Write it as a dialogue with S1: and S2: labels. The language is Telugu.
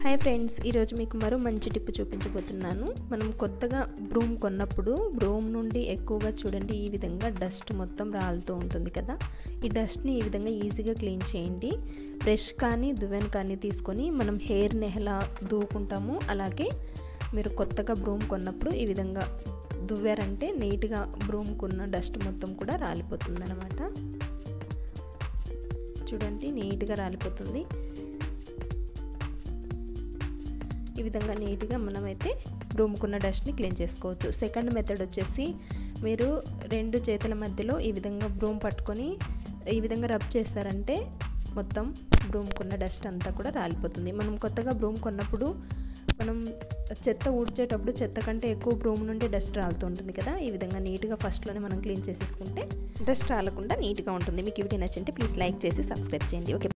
S1: హాయ్ ఫ్రెండ్స్, ఈరోజు మీకు మరో మంచి టిప్ చూపించబోతున్నాను. మనం కొత్తగా బ్రూమ్ కొన్నప్పుడు బ్రూమ్ నుండి ఎక్కువగా చూడండి ఈ విధంగా డస్ట్ మొత్తం రాలుతూ ఉంటుంది కదా. ఈ డస్ట్ని ఈ విధంగా ఈజీగా క్లీన్ చేయండి. బ్రష్ కానీ దువ్వెన కానీ తీసుకొని మనం హెయిర్ని ఎలా దూకుంటాము అలాగే మీరు కొత్తగా బ్రూమ్ కొన్నప్పుడు ఈ విధంగా దువ్వారంటే నీట్గా బ్రూమ్కున్న డస్ట్ మొత్తం కూడా రాలిపోతుంది అన్నమాట. చూడండి నీట్గా రాలిపోతుంది. ఈ విధంగా నీట్గా మనమైతే బ్రూమ్కున్న డస్ట్ని క్లీన్ చేసుకోవచ్చు. సెకండ్ మెథడ్ వచ్చేసి మీరు రెండు చేతుల మధ్యలో ఈ విధంగా బ్రూమ్ పట్టుకొని ఈ విధంగా రబ్ చేస్తారంటే మొత్తం బ్రూమ్కున్న డస్ట్ అంతా కూడా రాలిపోతుంది. మనం కొత్తగా బ్రూమ్ కొన్నప్పుడు మనం చెత్త ఊడ్చేటప్పుడు చెత్త కంటే ఎక్కువ బ్రూమ్ నుండి డస్ట్ రాలుతూ ఉంటుంది కదా. ఈ విధంగా నీట్గా ఫస్ట్లోనే మనం క్లీన్ చేసేసుకుంటే డస్ట్ రాలకుండా నీట్గా ఉంటుంది. మీకు ఈ వీడియో నచ్చింటే ప్లీజ్ లైక్ చేసి సబ్స్క్రైబ్ చేయండి. ఓకే.